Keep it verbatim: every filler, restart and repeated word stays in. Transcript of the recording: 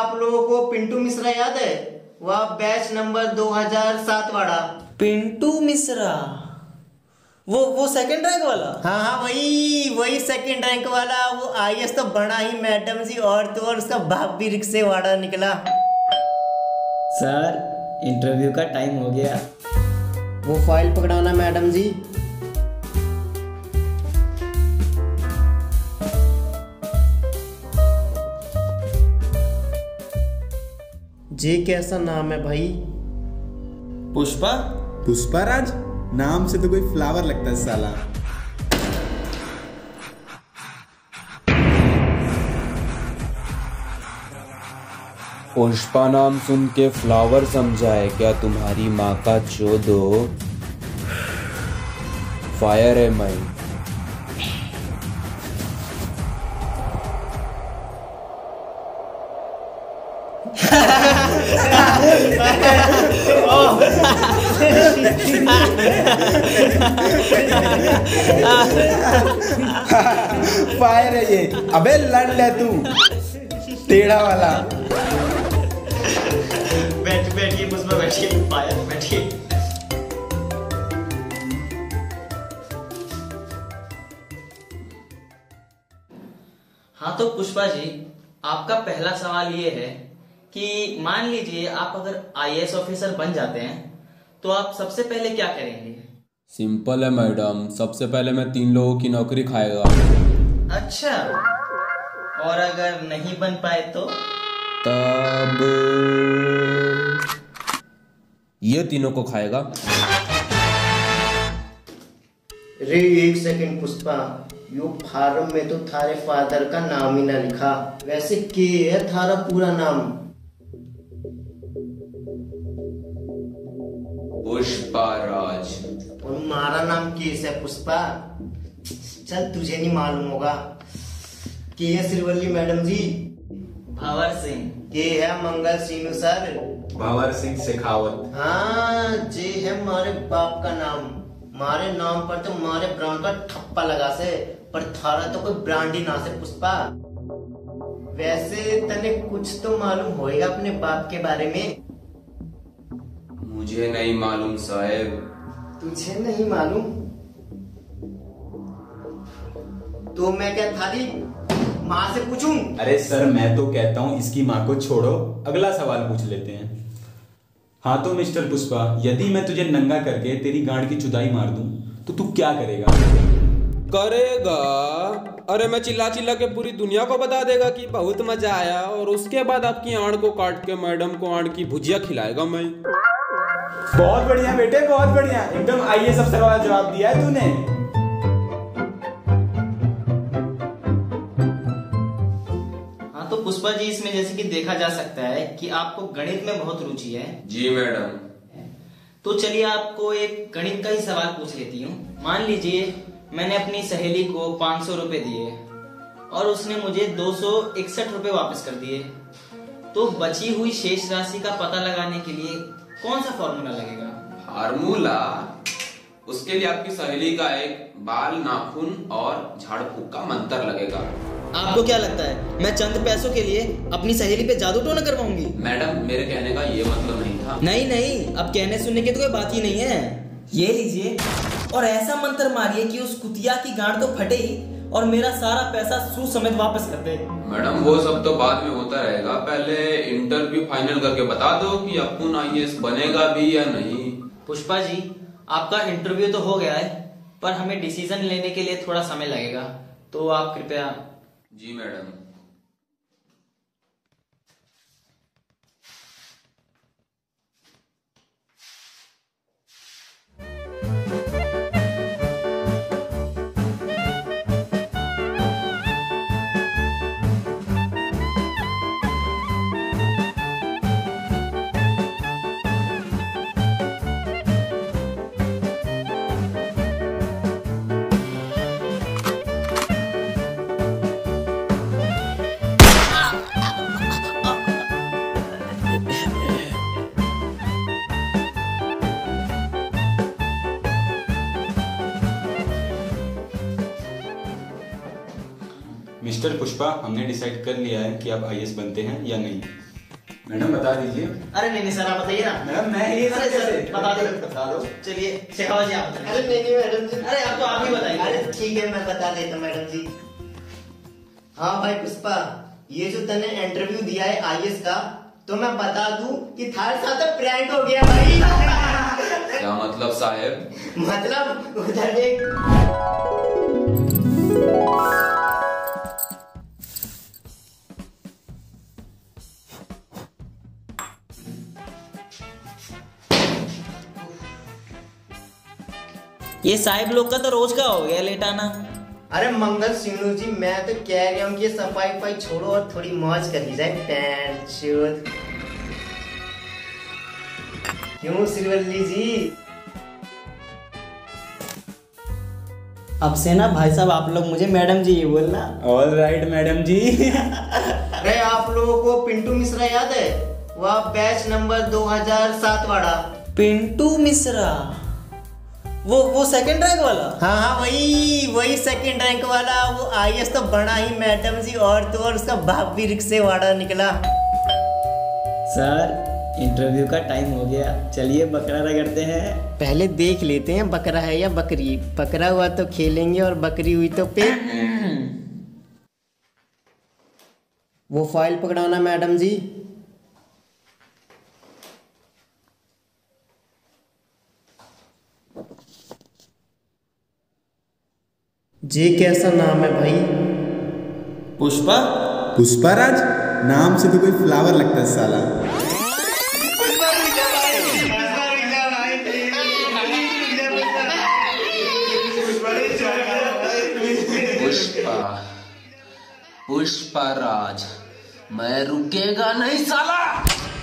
आप लोगों को पिंटू मिश्रा याद है? वह बैच नंबर दो हज़ार सात वाला। पिंटू मिश्रा, वो वो सेकंड रैंक वाला। हाँ हाँ वही वही सेकंड रैंक वाला। वो आई एस तो बना ही मैडम जी, और तो और उसका बाप भी रिक्शे वाला निकला। सर इंटरव्यू का टाइम हो गया। वो फाइल पकड़ाना मैडम जी। जी कैसा नाम है भाई? पुष्पा। पुष्पाराज नाम से तो कोई फ्लावर लगता है साला। पुष्पा नाम सुन के फ्लावर समझा है क्या तुम्हारी माँ का चोदो? फायर है मैं। फायर है ये। अबे लड़ ले तू टेढ़ा वाला। बैठ बैठिए पुष्पा, बैठिए। फायर बैठिए। हाँ तो पुष्पा जी, आपका पहला सवाल ये है कि मान लीजिए आप अगर आई ए एस ऑफिसर बन जाते हैं तो आप सबसे पहले क्या करेंगे? सिंपल है मैडम, सबसे पहले मैं तीन लोगों की नौकरी खाएगा। अच्छा, और अगर नहीं बन पाए तो? तब ये तीनों को खाएगा। रे एक सेकंड पुष्पा, यो फार्म में तो थारे फादर का नाम ही ना लिखा। वैसे के है थारा पूरा नाम? पुष्पाराज। और मारा नाम केस है पुष्पा? चल तुझे नहीं मालूम होगा। के है सिरवल्ली मैडम जी? भंवर सिंह। के है मंगल सिंह सर? भंवर सिंह शेखावत। हाँ जे है मारे बाप का नाम। मारे नाम पर तो मारे ब्रांड का ठप्पा लगा से, पर थारा तो कोई ब्रांड ही ना से पुष्पा। वैसे तने कुछ तो मालूम होएगा अपने बाप के बारे में? मुझे नहीं मालूम साहब। तुझे नहीं मालूम तो मैं क्या थारी माँ से पूछूं? अरे सर मैं तो कहता हूँ इसकी माँ को छोड़ो, अगला सवाल पूछ लेते हैं। हाँ तो मिस्टर पुष्पा, यदि मैं तुझे नंगा करके तेरी गांड की जुदाई मार दूं तो तू क्या करेगा? करेगा? अरे मैं चिल्ला चिल्ला के पूरी दुनिया को बता देगा कि बहुत मजा आया, और उसके बाद आपकी आंड को काट के मैडम को आंड की भुजिया खिलाएगा मैं। बहुत बढ़िया बेटे, बहुत बढ़िया, एकदम आई ए एस अफसर वाला जवाब दिया है तूने। हाँ तो पुष्पा जी, इसमें जैसे कि देखा जा सकता है कि आपको गणित में बहुत रुचि है। जी मैडम। तो चलिए आपको एक गणित का ही सवाल पूछ लेती हूँ। मान लीजिए मैंने अपनी सहेली को पाँच सौ रुपए दिए और उसने मुझे दो सौ इकसठ रुपए वापस कर दिए, तो बची हुई शेष राशि का पता लगाने के लिए कौन सा फॉर्मूला लगेगा? फार्मूला? उसके लिए आपकी सहेली का एक बाल, नाखून और झाड़ फूक का मंत्र लगेगा। आपको क्या लगता है मैं चंद पैसों के लिए अपनी सहेली पे जादू टोना करवाऊंगी? मैडम मेरे कहने का ये मतलब नहीं था। नहीं नहीं, अब कहने सुनने की तो कोई बात ही नहीं है। ये लीजिए और ऐसा मंत्र मारिए कि उस कुतिया की गांड तो फटे ही और मेरा सारा पैसा सू समेत वापस कर दे। मैडम वो सब तो बाद में होता रहेगा, पहले इंटरव्यू फाइनल करके बता दो कि अपुन आई ए एस बनेगा भी या नहीं। पुष्पा जी, आपका इंटरव्यू तो हो गया है, पर हमें डिसीजन लेने के लिए थोड़ा समय लगेगा, तो आप कृपया। जी मैडम। मिस्टर पुष्पा, हमने डिसाइड कर लिया है कि आप आई ए एस बनते हैं या नहीं। मैडम बता दीजिए। अरे नहीं नहीं सर आप बताइए ना। मैडम मैं ये अरे सर बता दो बता दो। चलिए शेखावत जी आप बताइए। अरे नहीं नहीं मैडम जी, अरे अब तो आप ही बताइए। अरे ठीक है मैं बता देता हूँ मैडम जी। हाँ भाई पुष्पा, ये जो तूने इंटरव्यू दिया है आई ए एस का, तो मैं बता दूं कि थारे साथ प्रैंक हो गया भाई। क्या मतलब साहेब? मतलब उधर देख। ये साहिब लोग का तो रोज का हो गया लेट आना। अरे मंगल सिंह जी, मैं तो कह रहा हूँ कि सफाई वफाई छोड़ो और थोड़ी मौज कर ली जाए। पैंट शूट क्यों श्रीवल्ली जी? अब से ना भाई साहब आप लोग मुझे मैडम जी ये बोलना। ऑल राइट मैडम जी। अरे आप लोगों को पिंटू मिश्रा याद है? वह बैच नंबर दो हज़ार सात वाला। पिंटू मिश्रा, वो वो सेकंड रैंक वाला। हाँ हाँ वही वही सेकंड रैंक वाला। वो आई ए एस तो बना ही मैडम जी, और तो और उसका बाप भी रिक्शे वाला निकला। सर इंटरव्यू का टाइम हो गया, चलिए बकरा रगड़ते हैं। पहले देख लेते हैं बकरा है या बकरी। बकरा हुआ तो खेलेंगे और बकरी हुई तो पे। वो फाइल पकड़ाना मैडम जी। जी कैसा नाम है भाई? पुष्पा। पुष्पाराज नाम से तो कोई फ्लावर लगता है साला। पुष्पा, पुष्पाराज, मैं रुकेगा नहीं साला।